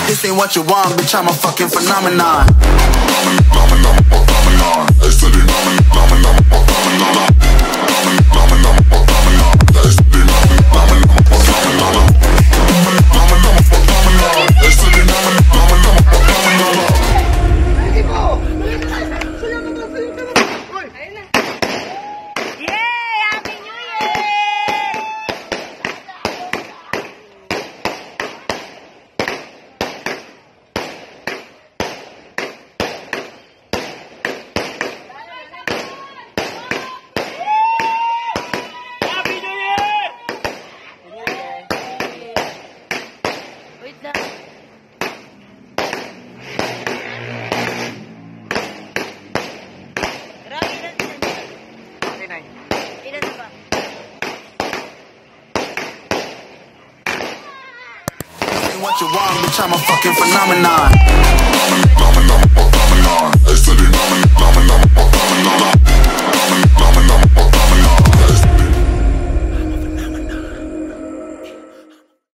This ain't what you want, bitch, I'm a fucking phenomenon. What you want, bitch, I'm a fucking phenomenon.